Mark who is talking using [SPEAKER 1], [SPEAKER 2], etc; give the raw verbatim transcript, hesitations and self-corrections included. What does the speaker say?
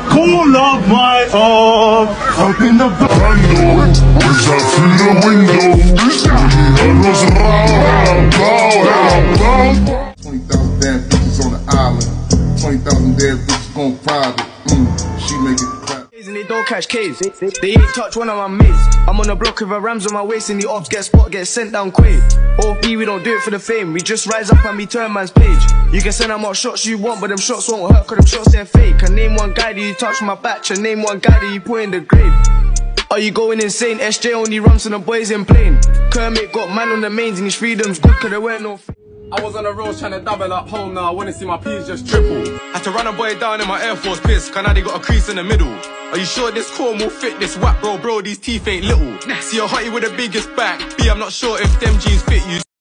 [SPEAKER 1] I call up my own. Up in the bando, wish I through the window.
[SPEAKER 2] Twenty thousand damn bitches on the island. Twenty thousand damn bitches gone private. Mm, she make it clap.
[SPEAKER 3] And they don't catch K's. They ain't touch one of my mates. I'm on the block with a rams on my waist, and the ops get spot, get sent down quick. O B, we don't do it for the fame. We just rise up and we turn man's page. You can send out what shots you want, but them shots won't hurt, cause them shots they're fake. And name one guy that you touch my batch, and name one guy that you put in the grave. Are you going insane? S J only runs and the boys in plane. Kermit got man on the mains and his freedom's good, cause there weren't no.
[SPEAKER 4] I was on the road trying to double up home, now I wanna see my P's just triple. Had to run a boy down in my Air Force piss, cause now they got a crease in the middle. Are you sure this corn will fit this whack, bro? Bro, these teeth ain't little. See a hottie with the biggest back. B, I'm not sure if them jeans fit you.